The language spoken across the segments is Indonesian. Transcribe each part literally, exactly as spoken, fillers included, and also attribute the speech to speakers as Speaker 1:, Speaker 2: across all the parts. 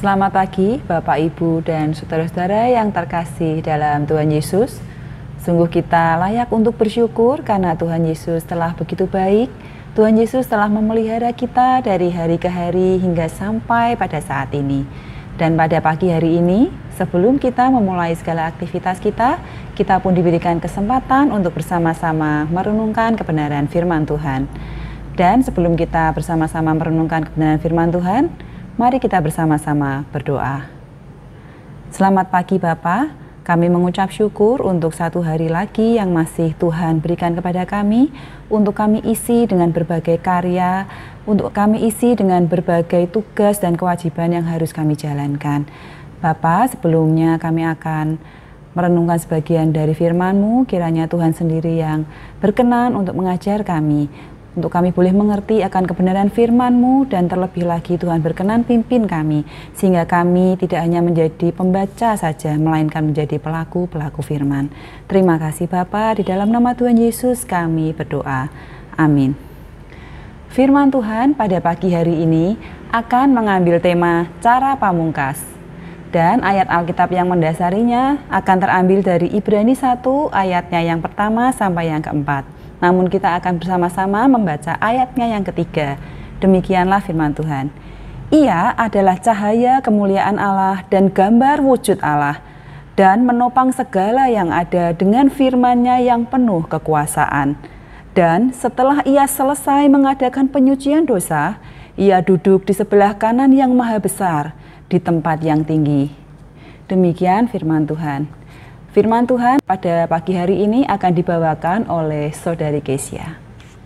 Speaker 1: Selamat pagi Bapak, Ibu, dan saudara-saudara yang terkasih dalam Tuhan Yesus. Sungguh kita layak untuk bersyukur karena Tuhan Yesus telah begitu baik. Tuhan Yesus telah memelihara kita dari hari ke hari hingga sampai pada saat ini. Dan pada pagi hari ini, sebelum kita memulai segala aktivitas kita, kita pun diberikan kesempatan untuk bersama-sama merenungkan kebenaran firman Tuhan. Dan sebelum kita bersama-sama merenungkan kebenaran firman Tuhan, mari kita bersama-sama berdoa. Selamat pagi Bapa, kami mengucap syukur untuk satu hari lagi yang masih Tuhan berikan kepada kami, untuk kami isi dengan berbagai karya, untuk kami isi dengan berbagai tugas dan kewajiban yang harus kami jalankan. Bapa, sebelumnya kami akan merenungkan sebagian dari firman-Mu, kiranya Tuhan sendiri yang berkenan untuk mengajar kami, untuk kami boleh mengerti akan kebenaran firman-Mu, dan terlebih lagi Tuhan berkenan pimpin kami, sehingga kami tidak hanya menjadi pembaca saja, melainkan menjadi pelaku-pelaku firman. Terima kasih Bapa, di dalam nama Tuhan Yesus kami berdoa. Amin. Firman Tuhan pada pagi hari ini akan mengambil tema cara pamungkas. Dan ayat Alkitab yang mendasarinya akan terambil dari Ibrani satu ayatnya yang pertama sampai yang keempat. Namun kita akan bersama-sama membaca ayatnya yang ketiga. Demikianlah firman Tuhan. Ia adalah cahaya kemuliaan Allah dan gambar wujud Allah, dan menopang segala yang ada dengan firman-Nya yang penuh kekuasaan. Dan setelah ia selesai mengadakan penyucian dosa, ia duduk di sebelah kanan yang maha besar, di tempat yang tinggi. Demikian firman Tuhan. Firman Tuhan pada pagi hari ini akan dibawakan oleh Saudari Kesia.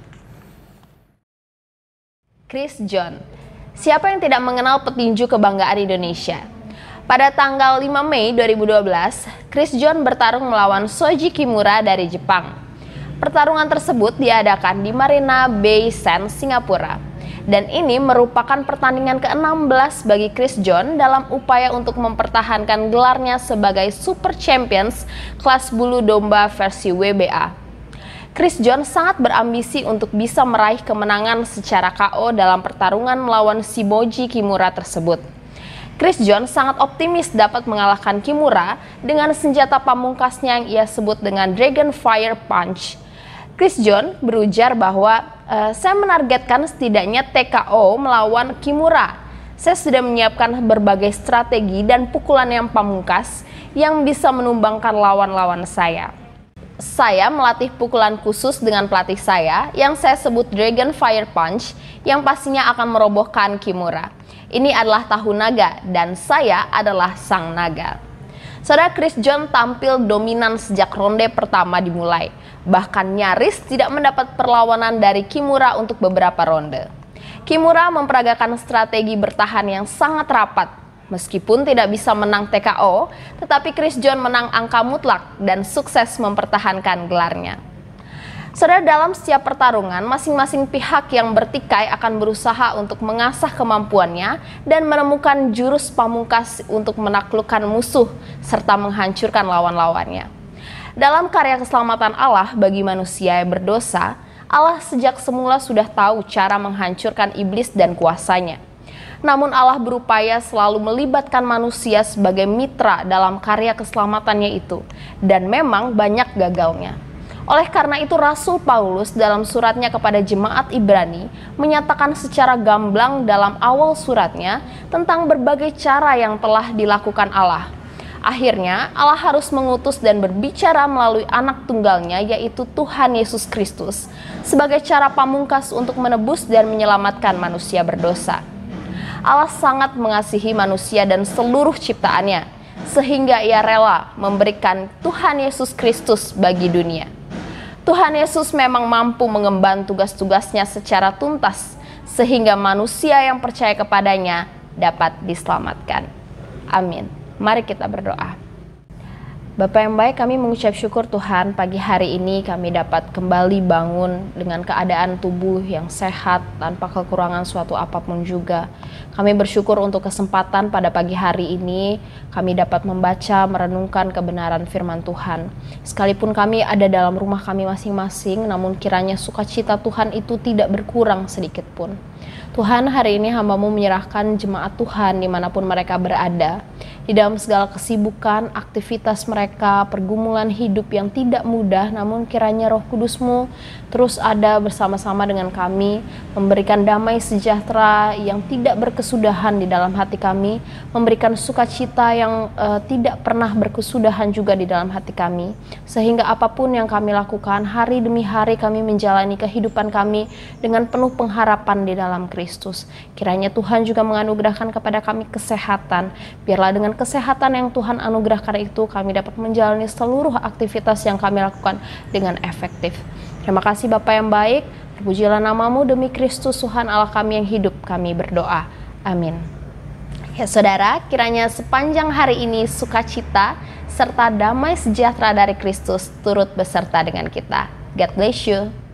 Speaker 2: Chris John, siapa yang tidak mengenal petinju kebanggaan Indonesia? Pada tanggal lima Mei dua ribu dua belas, Chris John bertarung melawan Shoji Kimura dari Jepang. Pertarungan tersebut diadakan di Marina Bay Sands, Singapura. Dan ini merupakan pertandingan ke enam belas bagi Chris John dalam upaya untuk mempertahankan gelarnya sebagai Super Champions kelas bulu domba versi W B A. Chris John sangat berambisi untuk bisa meraih kemenangan secara K O dalam pertarungan melawan Shoji Kimura tersebut. Chris John sangat optimis dapat mengalahkan Kimura dengan senjata pamungkasnya yang ia sebut dengan Dragon Fire Punch. Chris John berujar bahwa e, saya menargetkan setidaknya T K O melawan Kimura. Saya sudah menyiapkan berbagai strategi dan pukulan yang pamungkas yang bisa menumbangkan lawan-lawan saya. Saya melatih pukulan khusus dengan pelatih saya yang saya sebut Dragon Fire Punch yang pastinya akan merobohkan Kimura. Ini adalah tahu naga dan saya adalah sang naga. Saudara, Chris John tampil dominan sejak ronde pertama dimulai. Bahkan nyaris tidak mendapat perlawanan dari Kimura untuk beberapa ronde. Kimura memperagakan strategi bertahan yang sangat rapat. Meskipun tidak bisa menang T K O, tetapi Chris John menang angka mutlak dan sukses mempertahankan gelarnya. Saudara, dalam setiap pertarungan, masing-masing pihak yang bertikai akan berusaha untuk mengasah kemampuannya dan menemukan jurus pamungkas untuk menaklukkan musuh serta menghancurkan lawan-lawannya. Dalam karya keselamatan Allah bagi manusia yang berdosa, Allah sejak semula sudah tahu cara menghancurkan iblis dan kuasanya. Namun Allah berupaya selalu melibatkan manusia sebagai mitra dalam karya keselamatannya itu, dan memang banyak gagalnya. Oleh karena itu Rasul Paulus dalam suratnya kepada jemaat Ibrani menyatakan secara gamblang dalam awal suratnya tentang berbagai cara yang telah dilakukan Allah. Akhirnya Allah harus mengutus dan berbicara melalui anak tunggalnya, yaitu Tuhan Yesus Kristus, sebagai cara pamungkas untuk menebus dan menyelamatkan manusia berdosa. Allah sangat mengasihi manusia dan seluruh ciptaannya, sehingga ia rela memberikan Tuhan Yesus Kristus bagi dunia. Tuhan Yesus memang mampu mengemban tugas-tugasnya secara tuntas, sehingga manusia yang percaya kepadanya dapat diselamatkan. Amin. Mari kita berdoa. Bapa yang baik, kami mengucap syukur Tuhan, pagi hari ini kami dapat kembali bangun dengan keadaan tubuh yang sehat tanpa kekurangan suatu apapun juga. Kami bersyukur untuk kesempatan pada pagi hari ini kami dapat membaca, merenungkan kebenaran firman Tuhan. Sekalipun kami ada dalam rumah kami masing-masing, namun kiranya sukacita Tuhan itu tidak berkurang sedikit pun. Tuhan, hari ini hamba-Mu menyerahkan jemaat Tuhan dimanapun mereka berada. Di dalam segala kesibukan, aktivitas mereka, pergumulan hidup yang tidak mudah, namun kiranya Roh Kudus-Mu terus ada bersama-sama dengan kami, memberikan damai sejahtera yang tidak berkesudahan di dalam hati kami, memberikan sukacita yang uh, tidak pernah berkesudahan juga di dalam hati kami, sehingga apapun yang kami lakukan, hari demi hari kami menjalani kehidupan kami dengan penuh pengharapan di dalam Kristus. Kiranya Tuhan juga menganugerahkan kepada kami kesehatan, biarlah dengan kesehatan yang Tuhan anugerahkan itu kami dapat menjalani seluruh aktivitas yang kami lakukan dengan efektif. Terima kasih Bapa yang baik, terpujilah nama-Mu demi Kristus Tuhan Allah kami yang hidup, kami berdoa. Amin. Ya saudara, kiranya sepanjang hari ini sukacita serta damai sejahtera dari Kristus turut beserta dengan kita. God bless you.